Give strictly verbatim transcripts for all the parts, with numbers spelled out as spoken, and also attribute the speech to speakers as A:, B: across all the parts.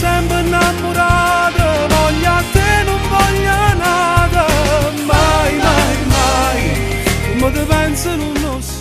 A: sempre innamorata, voglio a te non voglio nada, mai, mai, mai, come te penso non lo sai.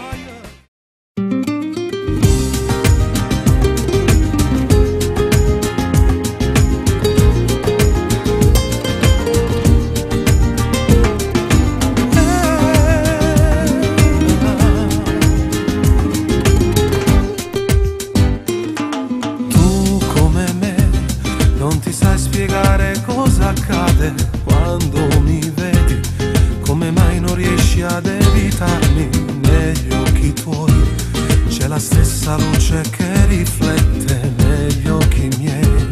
B: Quando mi vedi, come mai non riesci ad evitarmi? Negli occhi tuoi c'è la stessa luce che riflette negli occhi miei.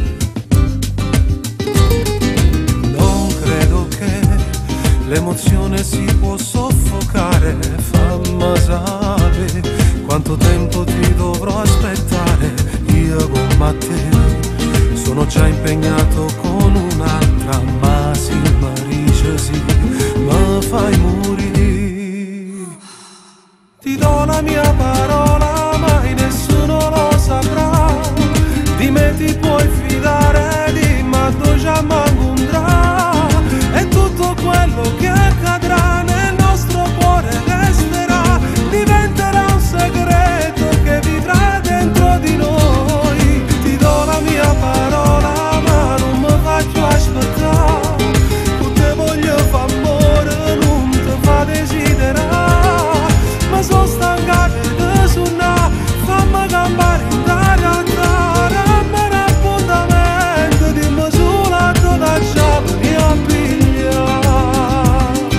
B: Non credo che l'emozione si può soffocare, fammi sapere quanto tempo ti dovrò aspettare. Io con te sono già impegnato con un'altra, ma si marisce sì, ma fai morire. Ti do la mia parola, mai nessuno lo saprà. Di me ti puoi fidare, di ma tu già m'incontrà. E tutto quello che accadrà nel nostro cuore resterà, diventerà un segreto che vivrà dentro di noi. Ti do la mia parola, ma non mi faccio aspettare. Con te voglio fa amore, non ti fa desiderare. Ma sono stancato di suonare, fammi campare in realtà. Dammi un appuntamento, dimmi solo dove ci veni a pigliare.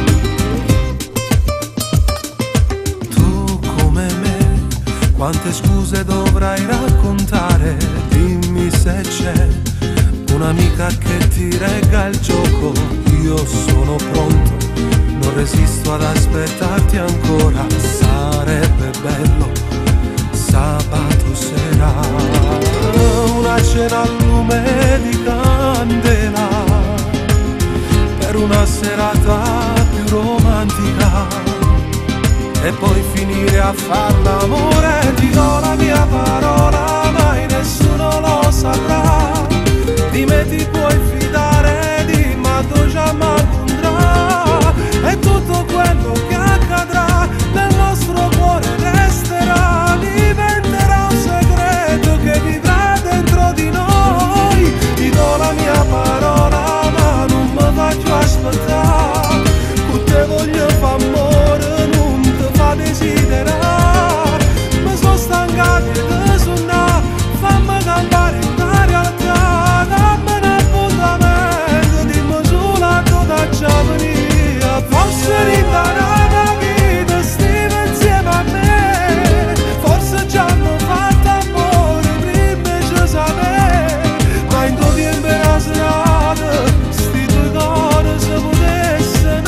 B: Tu come me, quante scuse dovrai raccontare? Dimmi se c'è un'amica che ti regga il gioco. Io sono pronto, non resisto ad aspettarti ancora. Sarebbe bello sabato sera, una cena al lume di candela, per una serata più romantica, e poi finire a far l'amore. Ti do la mia parola, mai nessuno lo saprà. Di me ti puoi fidare, di ma tu già m'incontrà. E tutto quello che accadrà nel nostro cuore resterà, diventerà un segreto che vivrà dentro di noi. Ti do la mia parola, ma non mi faccio aspettare. Con te voglio fa amore, non ti fa desiderare. Ma sono stancato di suonare, fammi campare in realtà. Dammi un appuntamento, dimmi solo dove ci veni a pigliare. Forse riparata che ti stima insieme a me, forse già hanno fatto amore prima ci sapere. Ma in tuo tempo era serata, sti due cuori se potesse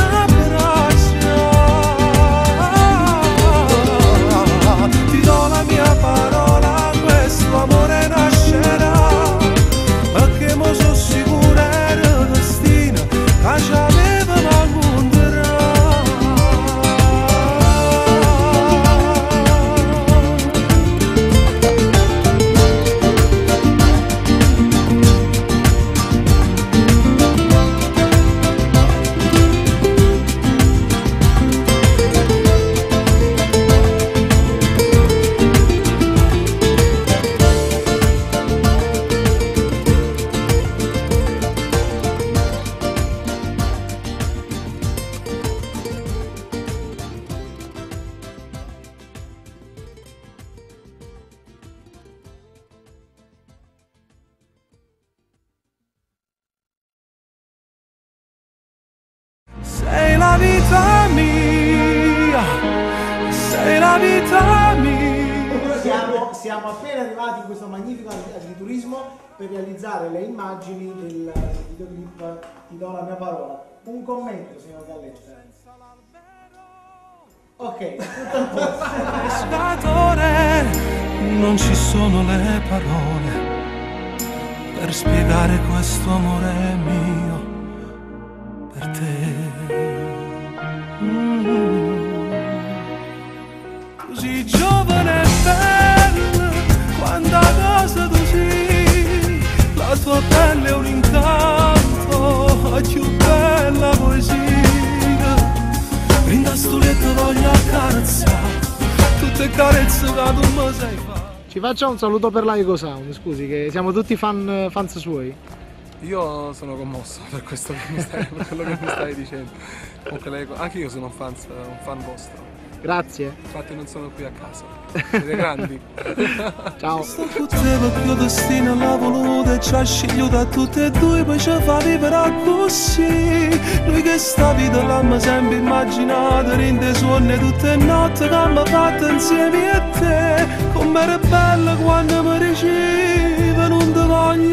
B: n'abbracciare. Ti do la mia parola, questo amore nascerà, perché mo sono sicura era destino che ci aveva m'incontrerà. Sei la vita mia, sei la vita mia.
C: Siamo, siamo appena arrivati in questo magnifico agriturismo per realizzare le immagini del videoclip Ti do la mia parola. Un commento, signor Galletta. Ok, tutto a posto.
B: Non ci sono le parole per spiegare questo amore mio per te. Mm. Così giovane e bella, quanta cosa tu sei, che ti voglio accarezzare, tutte carezze che tu mi sai fare.
C: Ci faccia un saluto per la Ego Sound, scusi, che siamo tutti fan, fans suoi.
B: Io sono commosso per, questo che mi stai, per quello che mi stai dicendo. Comunque lei, anche io sono un fan, un fan vostro.
C: Grazie.
B: Infatti non sono qui a casa. Siete grandi.
C: Ciao.
B: Poteva più destino la voluta e ci ha scegliuto a tutte e due, poi ci fa vivere così. Noi che sta vita l'abbiamo sempre immaginata, rinde suonne tutte le notti che abbiamo fatto insieme a te. Come era bella quando mi diceva non ti voglio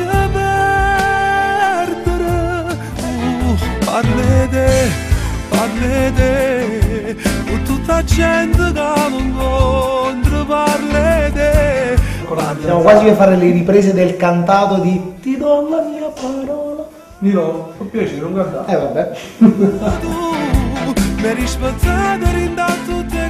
B: perdere. Uh, parli te, parli te, con tutta la gente che non incontro, parli te.
C: Siamo quasi per fare le riprese del cantato di Ti do la mia parola.
B: Mi do, con piacere, non guardate.
C: Eh vabbè.
B: Tu mi hai rispettato, rindato te.